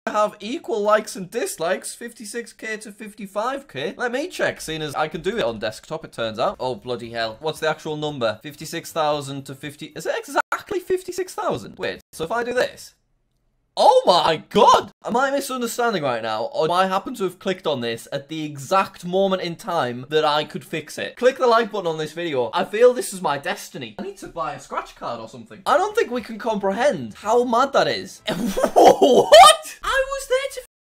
have equal likes and dislikes, 56k to 55k. Let me check, seeing as I can do it on desktop, it turns out. Oh, bloody hell. What's the actual number? 56,000 to 50... Is it exactly 56,000? Wait, so if I do this... Oh my god! Am I misunderstanding right now, or do I happen to have clicked on this at the exact moment in time that I could fix it? Click the like button on this video. I feel this is my destiny. I need to buy a scratch card or something. I don't think we can comprehend how mad that is. What? I was there to